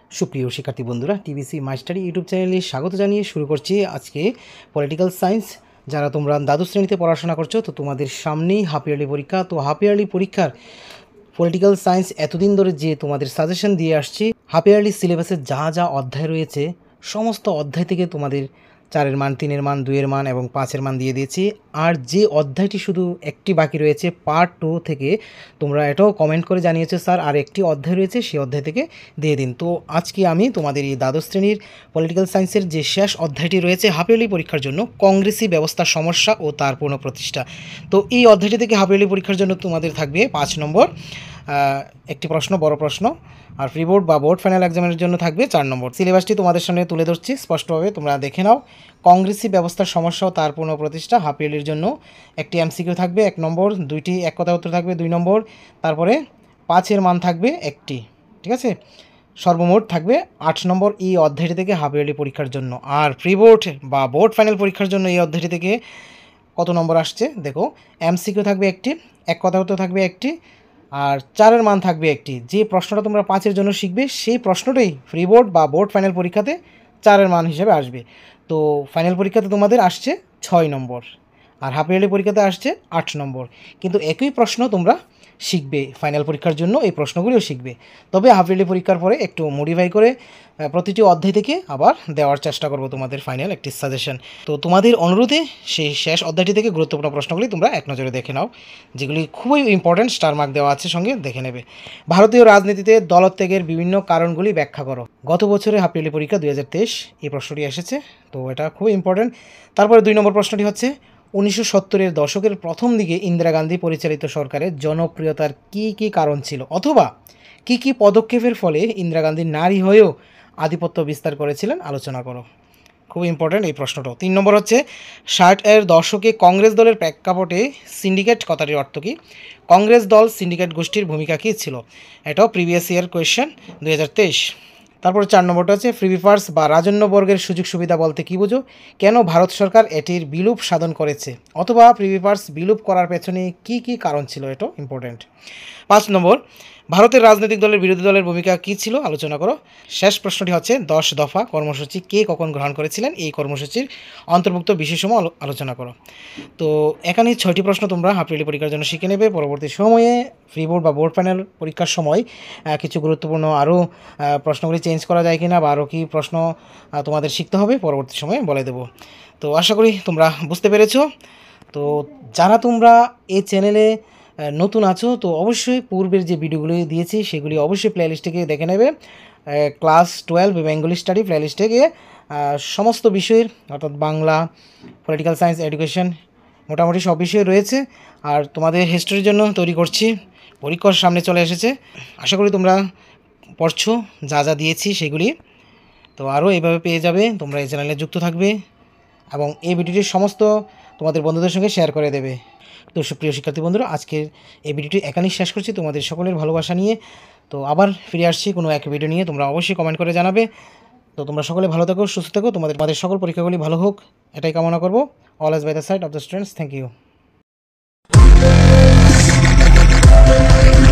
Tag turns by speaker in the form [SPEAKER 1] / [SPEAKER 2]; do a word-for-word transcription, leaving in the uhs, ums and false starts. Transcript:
[SPEAKER 1] সুপ্রিয় শিক্ষার্থী বন্ধুরা, টিবিসি মাস্টারি ইউটিউব চ্যানেলে স্বাগত জানিয়ে শুরু করছি আজকে পলিটিক্যাল সায়েন্স। যারা তোমরা দ্বাদশ শ্রেণীতে পড়াশোনা করছো, তো তোমাদের সামনেই হাফ ইয়ারলি পরীক্ষা। তো হাফ ইয়ারলি পরীক্ষার পলিটিক্যাল সায়েন্স এতদিন ধরে যে তোমাদের সাজেশন দিয়ে আসছি, হাফ ইয়ারলি সিলেবাসের যা যা অধ্যায় রয়েছে সমস্ত অধ্যায় থেকে তোমাদের চারের মান, তিনের মান, দুইয়ের মান এবং পাঁচের মান দিয়ে দিয়েছি। আর যে অধ্যায়টি শুধু একটি বাকি রয়েছে পার্ট টু থেকে, তোমরা এটাও কমেন্ট করে জানিয়েছো স্যার আর একটি অধ্যায় রয়েছে, সেই অধ্যায় থেকে দিয়ে দিন। তো আজকে আমি তোমাদের এই দ্বাদশ শ্রেণীর পলিটিক্যাল সায়েন্সের যে শেষ অধ্যায়টি রয়েছে হাফ ইয়ারলি পরীক্ষার জন্য, কংগ্রেসি ব্যবস্থার সমস্যা ও তার পুনঃপ্রতিষ্ঠা, তো এই অধ্যায়টি থেকে হাফ ইয়ারলি পরীক্ষার জন্য তোমাদের থাকবে পাঁচ নম্বর একটি প্রশ্ন, বড় প্রশ্ন। আর প্রি বোর্ড বা বোর্ড ফাইনাল এক্সামের জন্য থাকবে চার নম্বর। সিলেবাসটি তোমাদের সামনে তুলে ধরছি স্পষ্টভাবে, তোমরা দেখে নাও। কংগ্রেসি ব্যবস্থার সমস্যা ও তার পুনঃপ্রতিষ্ঠা হাফ ইয়ারলির জন্য একটি এমসিকিউ থাকবে এক নম্বর, দুইটি এক কথা উত্তর থাকবে দুই নম্বর, তারপরে পাঁচের মান থাকবে একটি, ঠিক আছে। সর্বমোট থাকবে আট নম্বর এই অধ্যায়টি থেকে হাফ ইয়ারলি পরীক্ষার জন্য। আর প্রি বোর্ড বা বোর্ড ফাইনাল পরীক্ষার জন্য এই অধ্যায়টি থেকে কত নম্বর আসছে দেখো, এমসিকিউ থাকবে একটি, এক কথা উত্তর থাকবে একটি, আর চারের মান থাকবে একটি। যে প্রশ্নটা তোমরা পাঁচের জন্য শিখবে সেই প্রশ্নটাই প্রি বোর্ড বা বোর্ড ফাইনাল পরীক্ষাতে চারের মান হিসেবে আসবে। তো ফাইনাল পরীক্ষাতে তোমাদের আসছে ছয় নম্বর আর হাফ ইয়ারলি পরীক্ষাতে আসছে আট নম্বর, কিন্তু একই প্রশ্ন তোমরা শিখবে ফাইনাল পরীক্ষার জন্য, এই প্রশ্নগুলিও শিখবে। তবে হাফ ইয়ারলি পরীক্ষার পরে একটু মডিফাই করে প্রতিটি অধ্যায় থেকে আবার দেওয়ার চেষ্টা করবো তোমাদের ফাইনাল একটি সাজেশন। তো তোমাদের অনুরোধে সেই শেষ অধ্যায়টি থেকে গুরুত্বপূর্ণ প্রশ্নগুলি তোমরা এক নজরে দেখে নাও, যেগুলি খুবই ইম্পর্ট্যান্ট, স্টার মার্ক দেওয়া আছে সঙ্গে, দেখে নেবে। ভারতীয় রাজনীতিতে দলত্যাগের বিভিন্ন কারণগুলি ব্যাখ্যা করো। গত বছরে হাফ ইয়ারলি পরীক্ষা দুই হাজার তেইশ এই প্রশ্নটি এসেছে, তো এটা খুবই ইম্পর্ট্যান্ট। তারপরে দুই নম্বর প্রশ্নটি হচ্ছে, উনিশশো সত্তরের দশকের প্রথম দিকে ইন্দিরা গান্ধী পরিচালিত সরকারের জনপ্রিয়তার কী কী কারণ ছিল, অথবা কী কী পদক্ষেপের ফলে ইন্দিরা গান্ধী নারী হয়েও আধিপত্য বিস্তার করেছিলেন, আলোচনা করো। খুব ইম্পর্ট্যান্ট এই প্রশ্নটাও। তিন নম্বর হচ্ছে, ষাট এর দশকে কংগ্রেস দলের প্রেক্ষাপটে সিন্ডিকেট কথাটির অর্থ কী? কংগ্রেস দল সিন্ডিকেট গোষ্ঠীর ভূমিকা কী ছিল? এটাও প্রিভিয়াস ইয়ার কোয়েশ্চেন দুই হাজার তেইশ। তারপর চার নম্বরটা হচ্ছে, ফ্রিবিপার্স বা রাজন্যবর্গের সুযোগ সুবিধা বলতে কী বোঝো? কেন ভারত সরকার এটির বিলুপ সাধন করেছে, অথবা ফ্রিবিপার্স বিলুপ করার পেছনে কী কী কারণ ছিল, এটাও ইম্পর্ট্যান্ট। পাঁচ নম্বর, ভারতের রাজনৈতিক দলের বিরোধী দলের ভূমিকা কী ছিল, আলোচনা করো। শেষ প্রশ্নটি হচ্ছে, দশ দফা কর্মসূচি কে কখন গ্রহণ করেছিলেন, এই কর্মসূচির অন্তর্ভুক্ত বিষয়সমূহ আলোচনা করো। তো এখানে ছয়টি প্রশ্ন তোমরা হাফ ইয়ারলি পরীক্ষার জন্য শিখে নেবে। পরবর্তী সময়ে প্রি বোর্ড বা বোর্ড ফাইনাল পরীক্ষার সময় কিছু গুরুত্বপূর্ণ আরও প্রশ্নগুলি চেঞ্জ করা যায় কিনা, বা আরও কী প্রশ্ন তোমাদের শিখতে হবে পরবর্তী সময়ে বলে দেবো। তো আশা করি তোমরা বুঝতে পেরেছো। তো যারা তোমরা এই চ্যানেলে নতুন আছো, তো অবশ্যই পূর্বের যে ভিডিওগুলি দিয়েছি সেগুলি অবশ্যই প্লেলিস্টে গিয়ে দেখে নেবে। ক্লাস টুয়েলভ বেঙ্গলি স্টাডি প্লেলিস্টে গিয়ে সমস্ত বিষয়ের, অর্থাৎ বাংলা, পলিটিক্যাল সায়েন্স, এডুকেশন, মোটামুটি সব বিষয় রয়েছে। আর তোমাদের হিস্ট্রির জন্য তৈরি করছি, পরীক্ষার সামনে চলে এসেছে, আশা করি তোমরা পড়ছো যা যা দিয়েছি সেগুলি। তো আরও এইভাবে পেয়ে যাবে, তোমরা এই চ্যানেলে যুক্ত থাকবে এবং এই ভিডিওটি সমস্ত তোমাদের বন্ধুদের সঙ্গে শেয়ার করে দেবে। তো সুপ্রিয় শিক্ষার্থী বন্ধুরা, আজকের এই ভিডিওটি এখানেই শেষ করছি তোমাদের সকলের ভালোবাসা নিয়ে। তো আবার ফিরে আসছি কোনো এক ভিডিও নিয়ে, তোমরা অবশ্যই কমেন্ট করে জানাবে। তো তোমরা সকলে ভালো থাকো, সুস্থ থাকো, তোমাদের তোমাদের সকল পরীক্ষাগুলি ভালো হোক, এটাই কামনা করবো। Always by the side of the students. Thank you.